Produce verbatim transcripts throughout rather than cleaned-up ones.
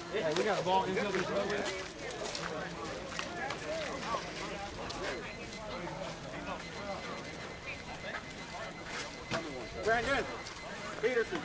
Hey, we got a ball infield to throw with. Brandon Peterson.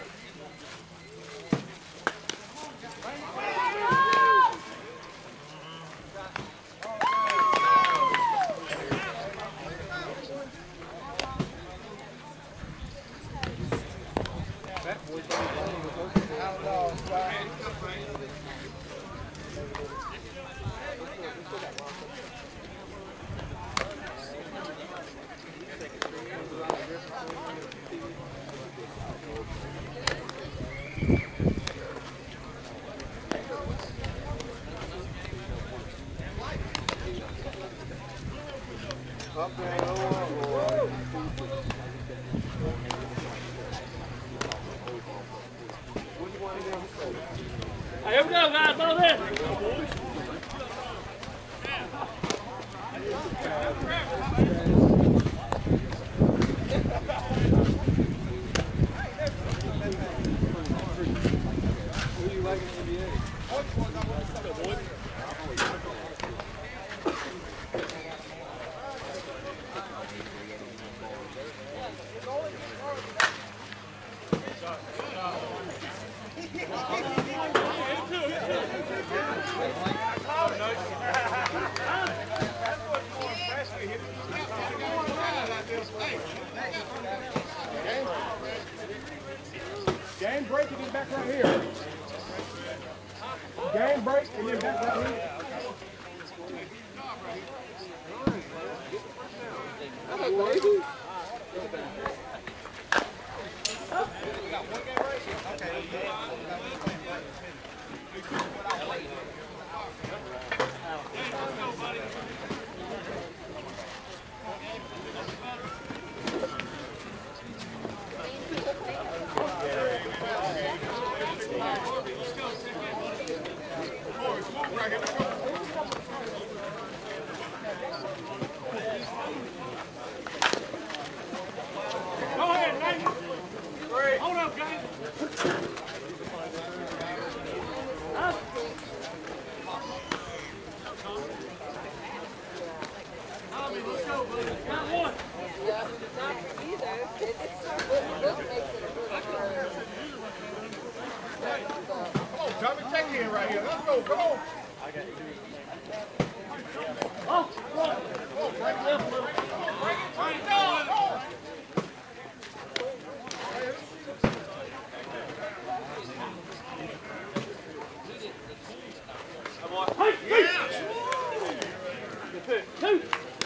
Hey, here we go, guys. All in. Who do you like in the N B A? Game break and then back right here. Game break and then back right here. Go ahead, Nathan. Hold up, guys. Huh? Tommy, let's go, buddy. Got one. Yeah, not either. It's what makes it a little Come on, Tommy, take it in right here. Let's go. Come on. Oh, one. Oh, break left a little. Right, go. Hey, hey. Two.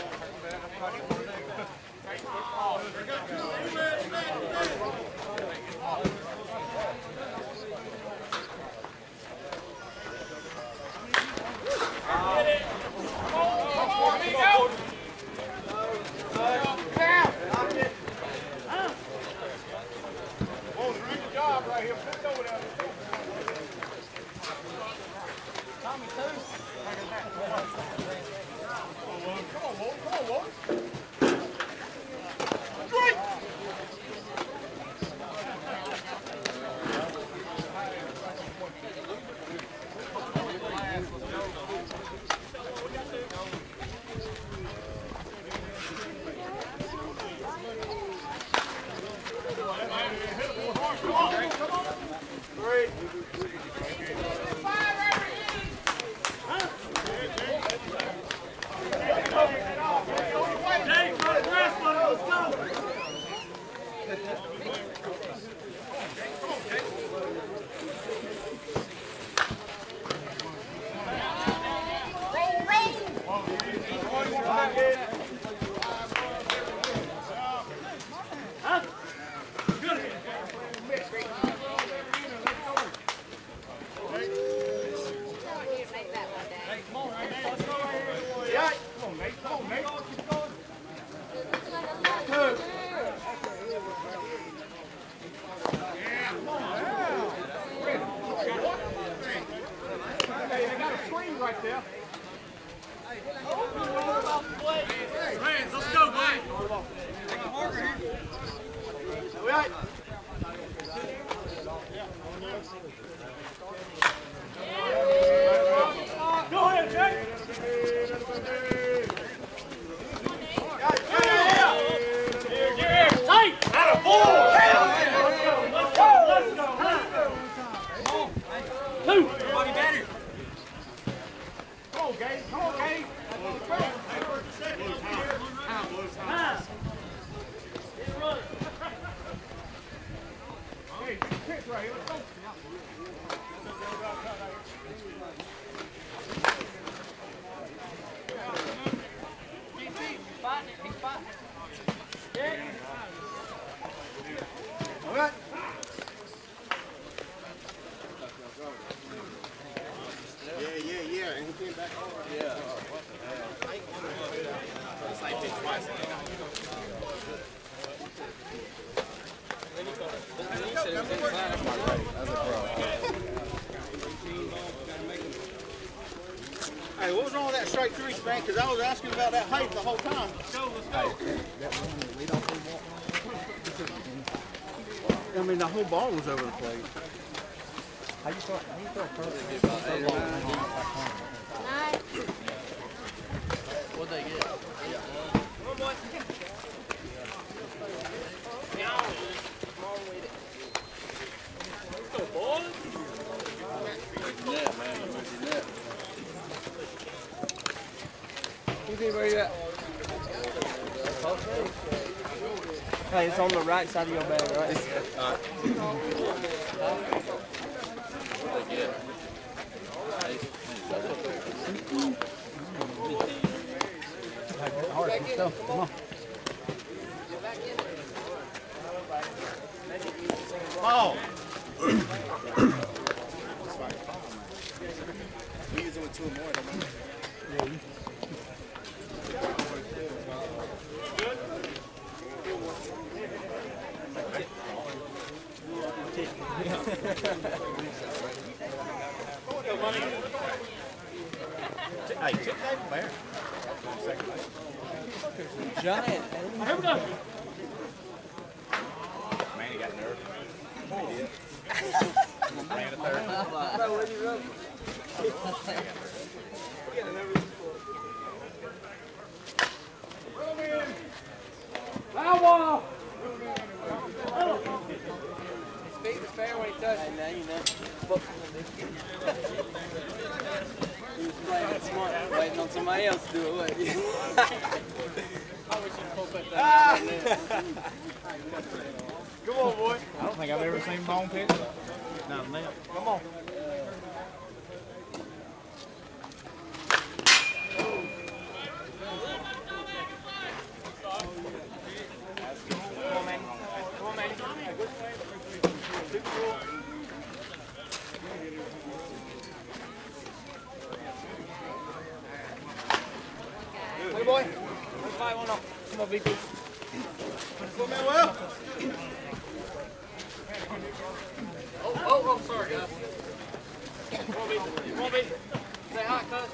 Right there. Rams, let's go, buddy. Right. Yeah. Somebody better. Come on, Gabe. Come on, Gabe. Time. Run. Hey, pitch right here. Let's go. All right. Yeah, yeah, yeah. And he came back over. Yeah. It's like hit twice. Hey, what was wrong with that straight three spank? Because I was asking about that height the whole time. Let's go, let's go. I mean, the whole ball was over the plate. How you thought? How you thought first? Nine. What'd they get? One more. Let's go, boys. Net, man. Where's your net? You think where you at? Hey, it's on the right side of your bag, right? Uh, What'd they get? All right, let's go. Come on. Ball. We use it with two or more, don't we? Hey, tip Dave Bear. Giant. Here we go. Man, he got nerve. Ran a third. Bro, where'd you run? Power. His feet was fair when he touched it. Now you know. He was playing it smart, waiting on somebody else to do it. Wasn't he? I wish you'd pull that down. Come on, boy. I don't think I've ever seen bone pitch. Not a minute. Come on. Hey, boy. Let's fight one up. Come on, B P. Come on, well. Oh, oh, oh, sorry, guys. Come on, B P. Come on, B P. Say hi, cuz.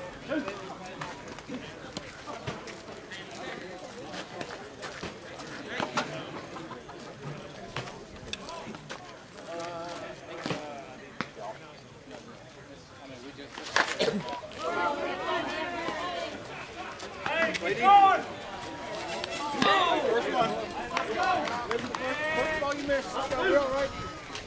Hey, keep going. First one. First ball you missed. You'll be all right.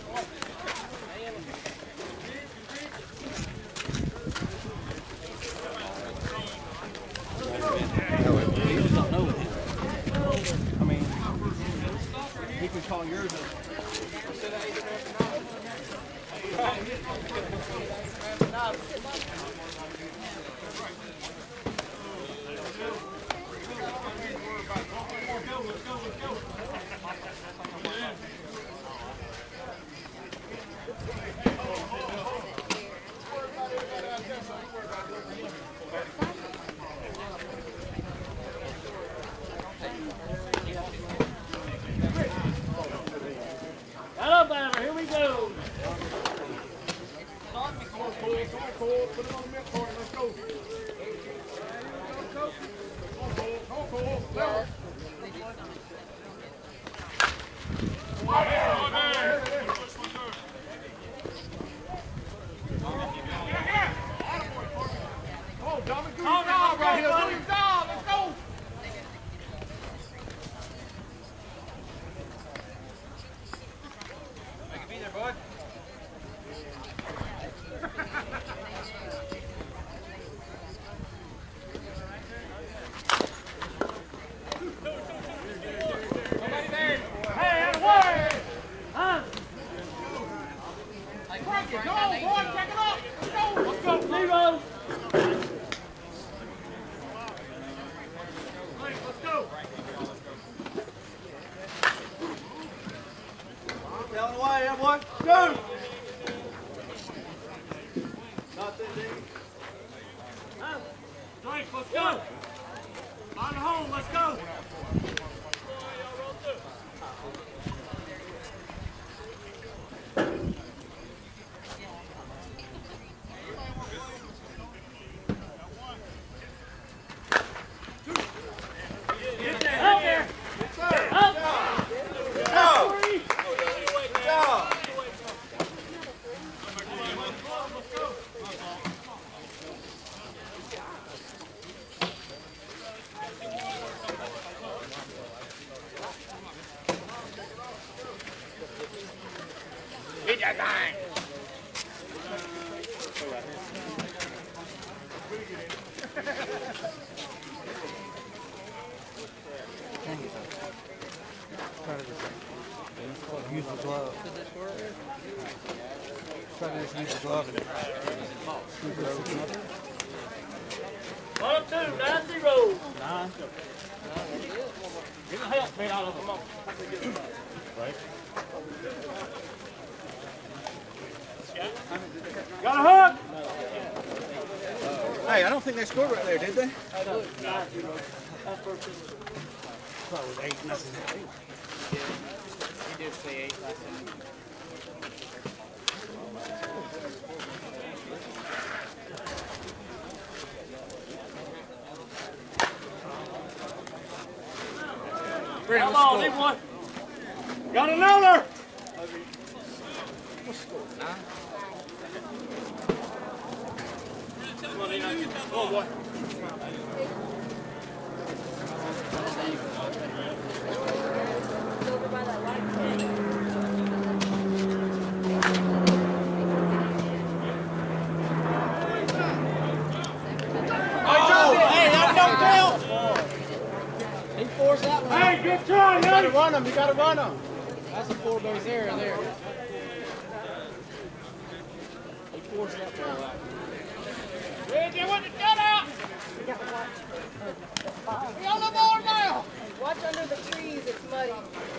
I mean, he can call yours up. Hello, Banner. Here we go. Come on, Cole. Come on, Cole. Put it on the mid court. Let's go. Let's go. Come on, Cole. Come on, Cole. Level. Come on, Dominic. Do your job right here. Do your job. Let's go. I can be there, bud. Drake, let's go. On the hole, let's go. Get there, up there. Up. Go. Go. Get that thing. Use the glove. Try to just use the glove and scoop it over. One, two, nine, zero. Nine. Get the help bit out of them. Right. Got a hook? Hey, I don't think they scored right there, did they? No. Thought it was eight nothing. He did say eight last time. Come on, leave one. Got another. Come on, Enoch. Oh, boy. Over by that light. Hey, that don't count! He forced that one. Hey, good try, You gotta Nate. run them, you gotta run them. That's a four base area there. He forced that ball out. Reggie, with the gun out. We on the board now. Watch under the trees, it's muddy.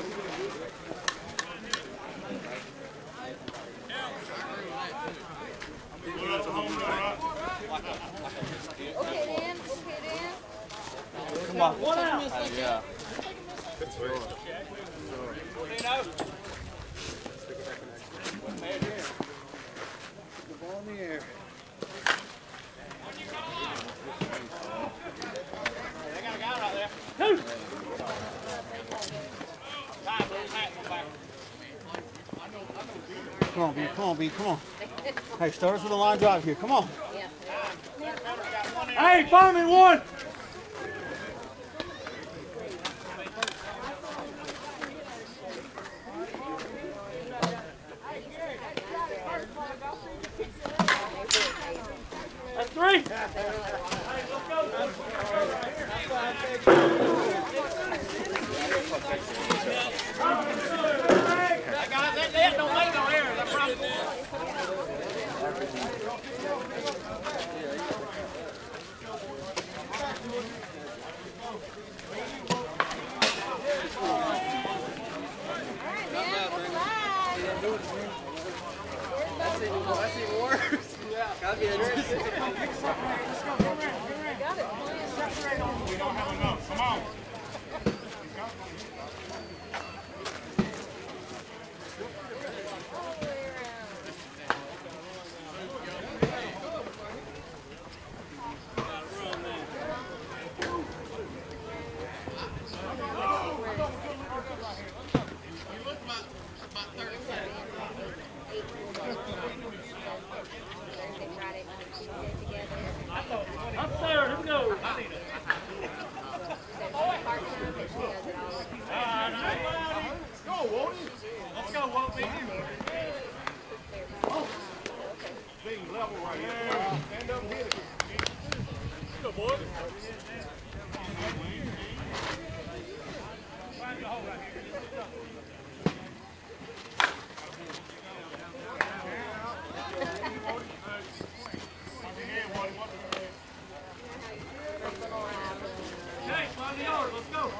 Okay, Dan. Okay, Dan. Come on. One out. Yeah. The ball in the air. They got a guy right there. Two. Time, lose hat, come back. Come on, B, come on, B, come on. Hey, start us with a line drive here, come on. Yeah. Hey, find me one. That's three. Hey, let's go. That guy, that net don't make no errors, I promise you. That's even, that's even worse. Yeah. Gotta be a Got it. We don't have enough. Come on. Up there, here we go. Go, won't he? Let's go, Walt. Being level right here. Stand up and hit it. Go, boy. Okay, find the yard. Let's go.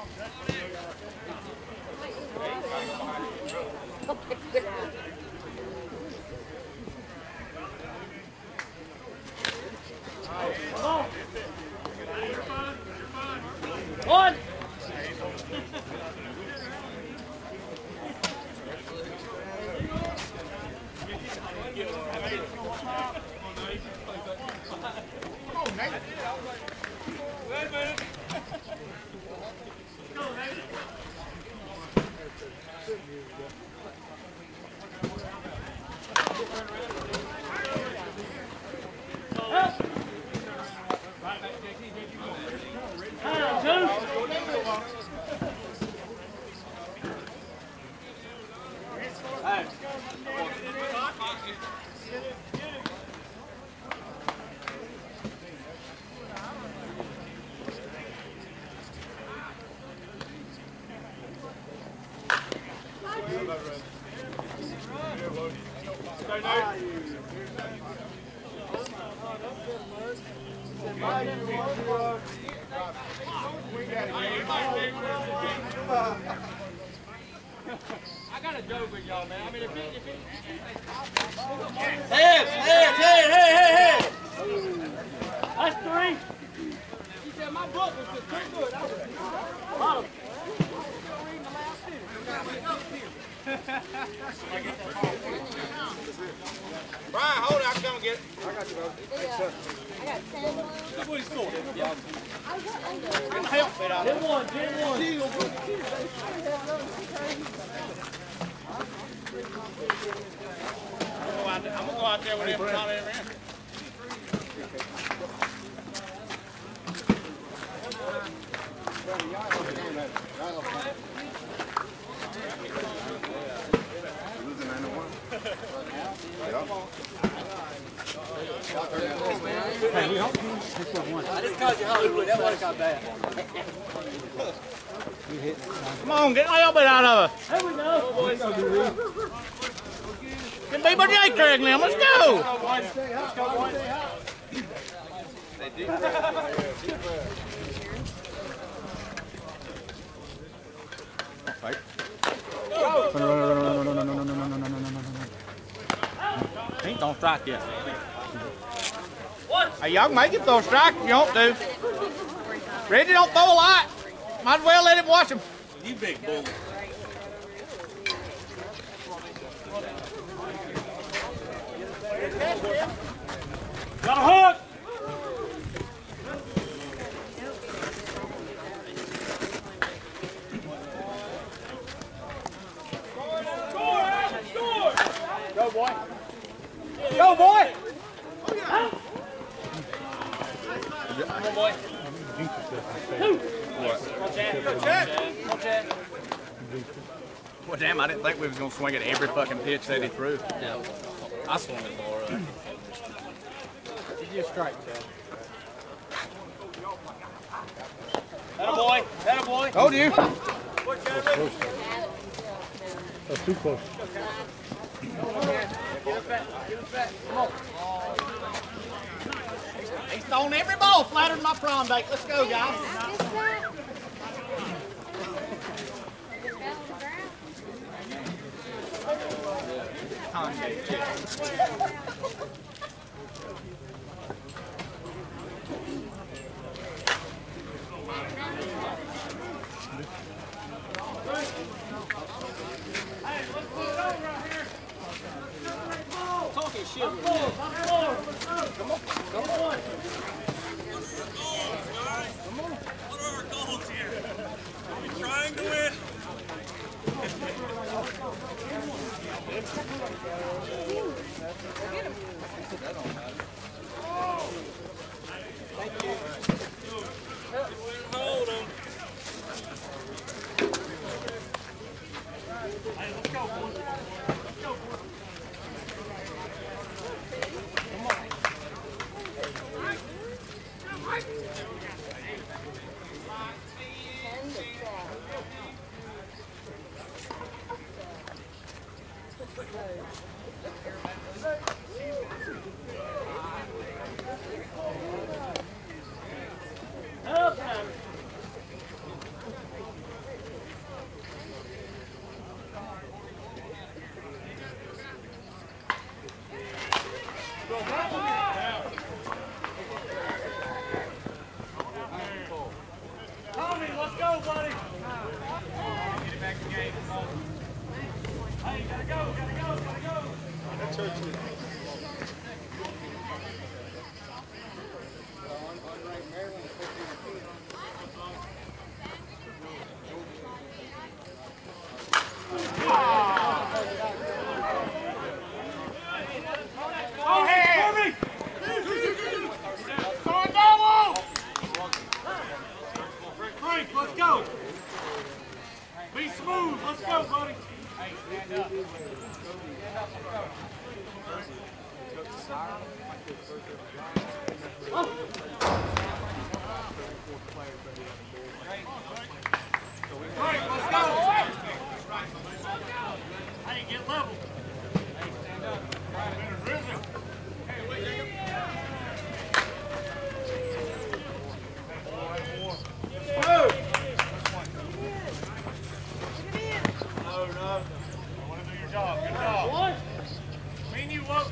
Nate. Wait a minute. Go, Nate. I got a joke with y'all, man. I mean, if it, if it, Heads, heads, head, head, head, head. that's three. He said my book was just too good. I was Bottom. Brian, hold it. I can come and get it. I got ten blues. What he scored? Get one, get one. I'm gonna go out there with him and not ever in. Hey, we hope you hit for one. I just called you Hollywood. That one got bad. Come on, get a little bit out of it. There we go. Can be my J Craig now. Let's go. Fight. Run, run, run, run, run, run, run, run, run, run, run, run, run, run. Ain't don't strike yet. Hey, y'all can make him throw a strike if you want to. Reggie don't throw a lot. Might as well let him watch him. You big bull. Got a hook. Go, boy. Go, boy. Come on, boy. Well, damn, I didn't think we was going to swing at every fucking pitch that he threw. No. I swung it more. Uh, Give you a strike, Chad. That a boy. That a boy. Told you. That's too close. He's throwing every ball flatter than my prom date. Let's go, guys. talking shit with me. What are our goals here? Are we trying to win? Hey, get level. No, no. I want to do your job. Good job. One. Me and you, Whoa.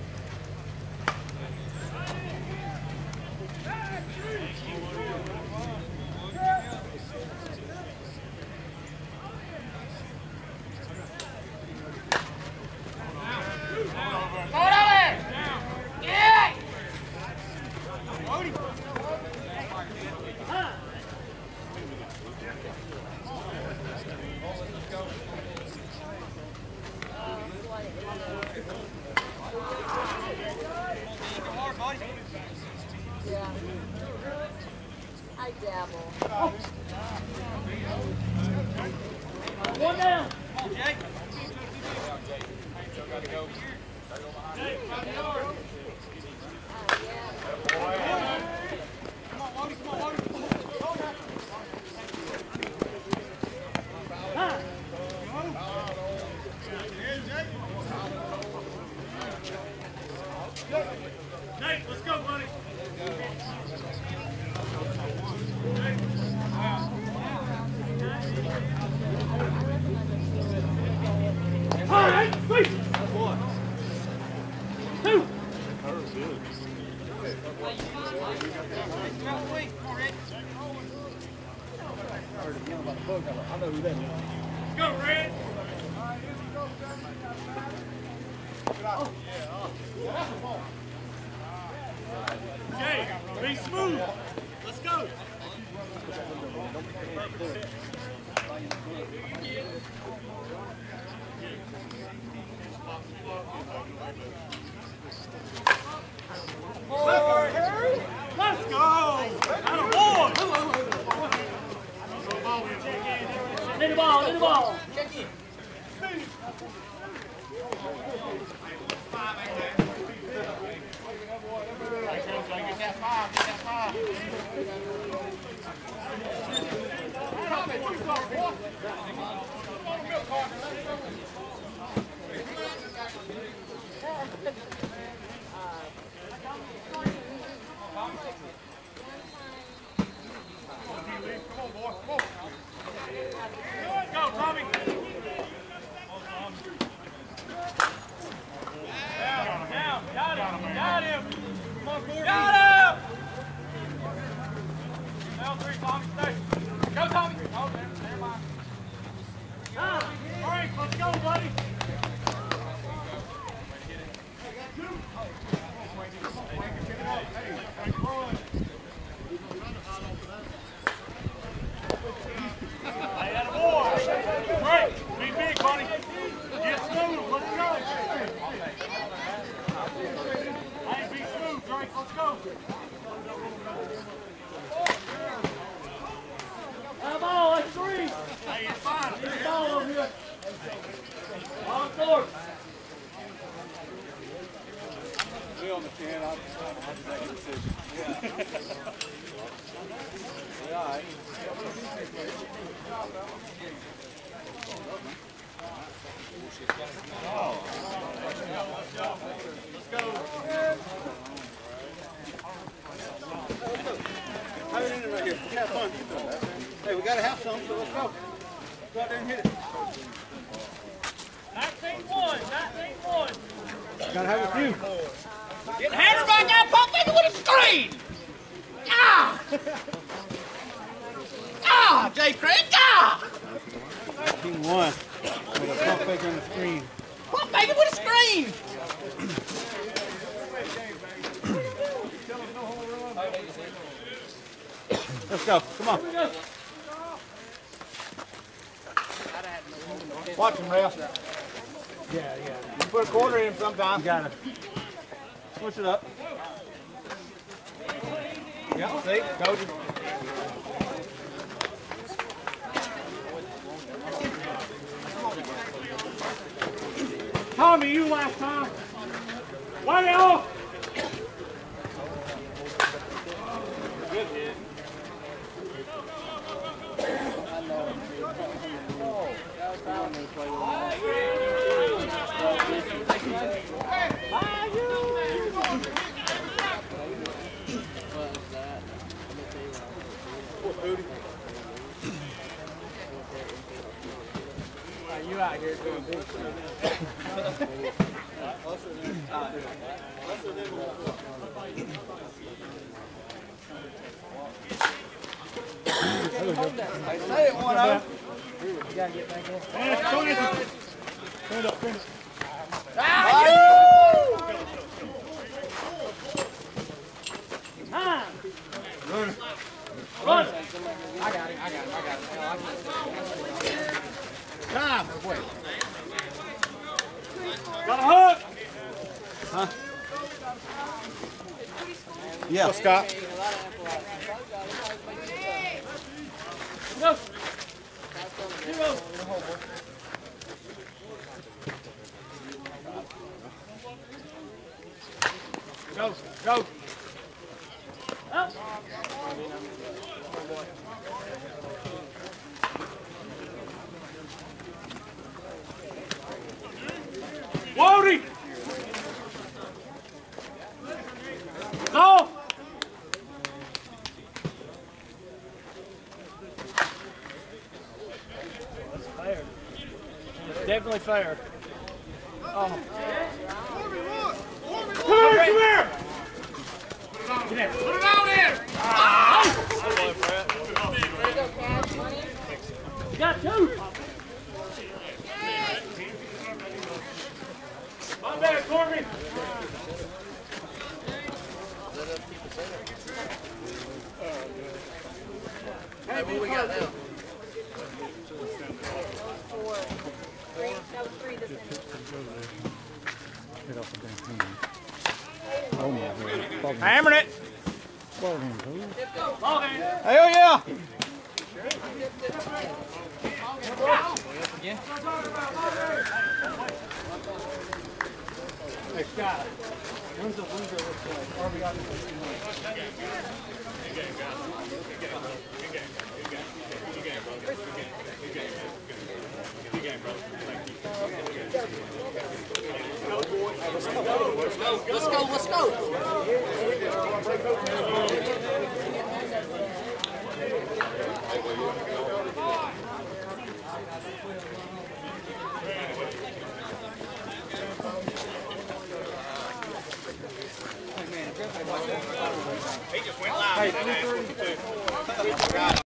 Yeah. I dabble. One down. Nate, let's go, buddy. All right, three. Two. Go, Red. Jay, be smooth. Let's go. Let's go. Atta boy. Need the ball, need the ball. Go, Tommy. Down, down, got him, got him. Come on, Gordon. Got him. L three, Tommy, stay. Go, Tommy. Oh, never mind. All right, let's go, buddy. Hey, atta boy. Great. Be big, buddy. Get smooth. Let's go. Hey, be smooth, Drake. Let's go. Have a ball. That's three. Hey, it's fine. Get the ball over here. On court. We on the ten. I'll just make a decision. Yeah, all right. Let's go. Have it in right here. Have fun. Hey, we got to have some, so let's go. Go out there and hit it. nineteen one. nineteen one. Got to have a few. Get hammered back out, pump baby with a screen! Ah! Ah, Jay Craig, ah! nineteen one. With a pump faker on the screen. Pump baby with a screen! Let's go. Come on. Watch him, Ralph. Yeah, yeah. You put a quarter in him sometime. You got to switch it up. Yep, see? Told you. Tommy, you last time. Way off! Good hit. out here doing big I say it, one up. You gotta get back in. Stand up, stand up. Run. Run. I got it, I got it, I got it. Time. Got a hook. Huh? Yeah. Go, Scott. Go. Zero. Go, go. Up. Wody. Go. That's fair. It's definitely fair. Oh. Come here, come here. Get in. Put it on in. You got two. My bad, Corbin. Hey, what we got now? Four. Three. That was three this inning. Get off the damn thing. Oh my God. Ball game. Hammering it. Ball game, coach. Ball game. Hell yeah. Hey, Scott. When's the loser look like? Or we got Let's go, let's go. He just went live.